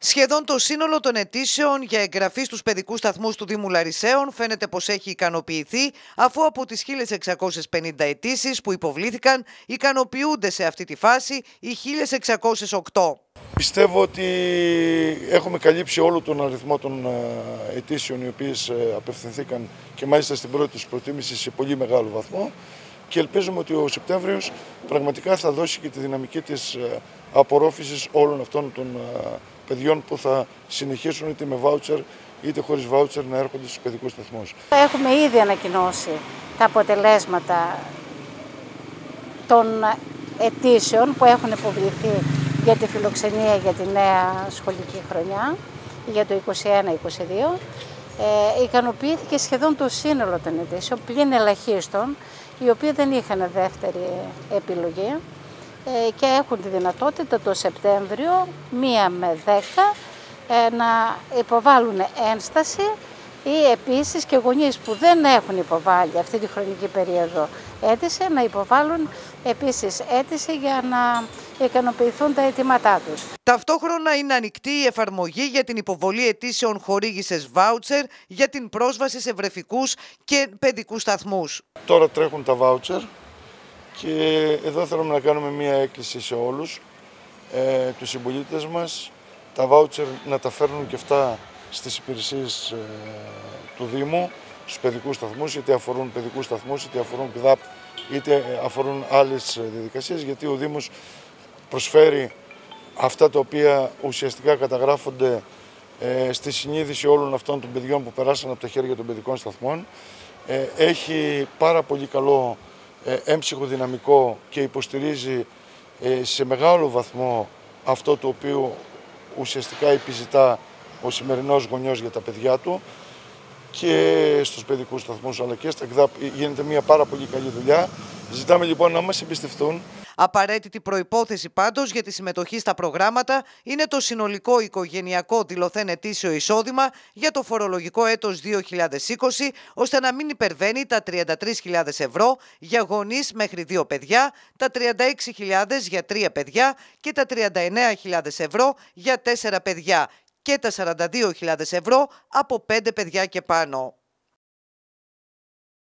Σχεδόν το σύνολο των αιτήσεων για εγγραφή στους παιδικούς σταθμούς του Δήμου Λαρισαίων φαίνεται πως έχει ικανοποιηθεί, αφού από τις 1.650 αιτήσεις που υποβλήθηκαν ικανοποιούνται σε αυτή τη φάση οι 1.608. Πιστεύω ότι έχουμε καλύψει όλο τον αριθμό των αιτήσεων οι οποίες απευθυνθήκαν και μάλιστα στην πρώτη τους προτίμηση σε πολύ μεγάλο βαθμό και ελπίζουμε ότι ο Σεπτέμβριος πραγματικά θα δώσει και τη δυναμική της απορρόφησης όλων αυτών των παιδιών που θα συνεχίσουν είτε με βάουτσερ είτε χωρίς βάουτσερ να έρχονται στους παιδικούς σταθμούς. Έχουμε ήδη ανακοινώσει τα αποτελέσματα των αιτήσεων που έχουν υποβληθεί για τη φιλοξενία για τη νέα σχολική χρονιά, για το 2021-2022. Ικανοποιήθηκε σχεδόν το σύνολο των αιτήσεων, πλην ελαχίστων, οι οποίοι δεν είχαν δεύτερη επιλογή και έχουν τη δυνατότητα το Σεπτέμβριο 1 με 10 να υποβάλουν ένσταση ή επίσης και γονείς που δεν έχουν υποβάλει αυτή τη χρονική περίοδο αίτηση να υποβάλουν επίσης αίτηση για να ικανοποιηθούν τα αιτήματά τους. Ταυτόχρονα είναι ανοιχτή η εφαρμογή για την υποβολή αιτήσεων χορήγησης βάουτσερ για την πρόσβαση σε βρεφικούς και παιδικούς σταθμούς. Τώρα τρέχουν τα βάουτσερ και εδώ θέλουμε να κάνουμε μία έκκληση σε όλους τους συμπολίτες μας, τα βάουτσερ να τα φέρνουν και αυτά στις υπηρεσίες του Δήμου, στους παιδικούς σταθμούς, είτε αφορούν παιδικούς σταθμούς, είτε αφορούν ΠΙΔΑΠ, είτε αφορούν άλλες διαδικασίες, γιατί ο Δήμος προσφέρει αυτά τα οποία ουσιαστικά καταγράφονται στη συνείδηση όλων αυτών των παιδιών που περάσαν από τα χέρια των παιδικών σταθμών. Έχει πάρα πολύ καλό έμψυχο δυναμικό και υποστηρίζει σε μεγάλο βαθμό αυτό το οποίο ουσιαστικά επιζητά ο σημερινός γονιός για τα παιδιά του, και στους παιδικούς σταθμούς αλλά και στα ΚΔΑΠ γίνεται μια πάρα πολύ καλή δουλειά. Ζητάμε λοιπόν να μας εμπιστευτούν. Απαραίτητη προϋπόθεση πάντως για τη συμμετοχή στα προγράμματα είναι το συνολικό οικογενειακό δηλωθέν ετήσιο εισόδημα για το φορολογικό έτος 2020, ώστε να μην υπερβαίνει τα 33.000 ευρώ για γονείς μέχρι 2 παιδιά, τα 36.000 για 3 παιδιά και τα 39.000 ευρώ για 4 παιδιά και τα 42.000 ευρώ από 5 παιδιά και πάνω.